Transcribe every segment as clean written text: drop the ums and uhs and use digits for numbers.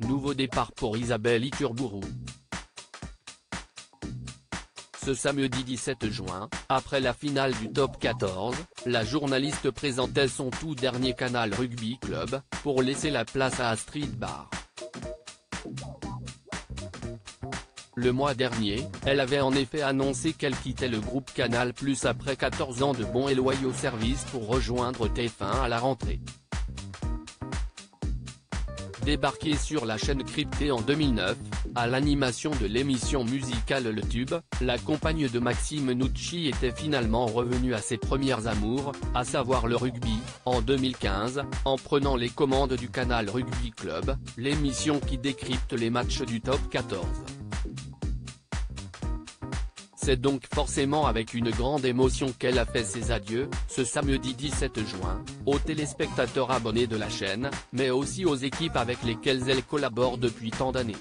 nouveau départ pour Isabelle Iturburu. Ce samedi 17 juin, après la finale du Top 14, la journaliste présentait son tout dernier Canal Rugby Club, pour laisser la place à Astrid Barr. Le mois dernier, elle avait en effet annoncé qu'elle quittait le groupe Canal+ après 14 ans de bons et loyaux services pour rejoindre TF1 à la rentrée. Débarquée sur la chaîne cryptée en 2009, à l'animation de l'émission musicale Le Tube, la compagne de Maxime Nucci était finalement revenue à ses premières amours, à savoir le rugby, en 2015, en prenant les commandes du Canal Rugby Club, l'émission qui décrypte les matchs du Top 14. C'est donc forcément avec une grande émotion qu'elle a fait ses adieux, ce samedi 17 juin, aux téléspectateurs abonnés de la chaîne, mais aussi aux équipes avec lesquelles elle collabore depuis tant d'années.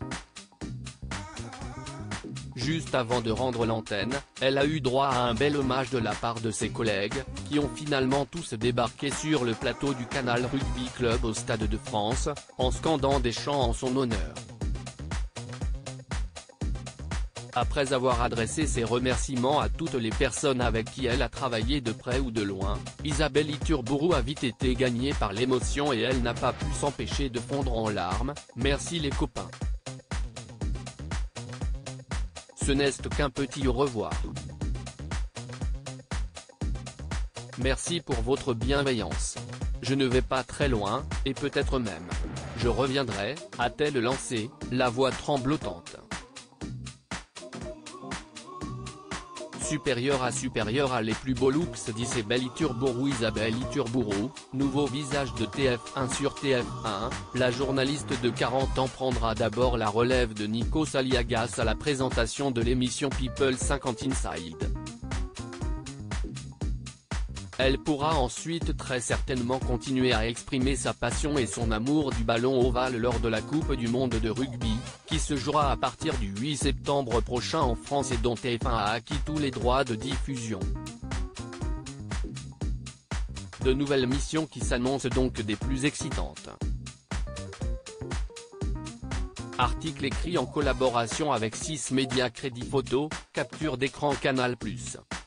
Juste avant de rendre l'antenne, elle a eu droit à un bel hommage de la part de ses collègues, qui ont finalement tous débarqué sur le plateau du Canal Rugby Club au Stade de France, en scandant des chants en son honneur. Après avoir adressé ses remerciements à toutes les personnes avec qui elle a travaillé de près ou de loin, Isabelle Iturburu a vite été gagnée par l'émotion et elle n'a pas pu s'empêcher de fondre en larmes. « Merci les copains. Ce n'est qu'un petit au revoir. Merci pour votre bienveillance. Je ne vais pas très loin, et peut-être même. Je reviendrai », a-t-elle lancé, la voix tremblotante. Supérieur à les plus beaux looks d'Isabelle Iturburu. Isabelle Iturburu, nouveau visage de TF1 sur TF1, la journaliste de 40 ans prendra d'abord la relève de Nikos Aliagas à la présentation de l'émission People 50 Inside. Elle pourra ensuite très certainement continuer à exprimer sa passion et son amour du ballon ovale lors de la Coupe du monde de rugby, qui se jouera à partir du 8 septembre prochain en France et dont TF1 a acquis tous les droits de diffusion. De nouvelles missions qui s'annoncent donc des plus excitantes. Article écrit en collaboration avec 6 médias. Crédit photo, capture d'écran Canal+.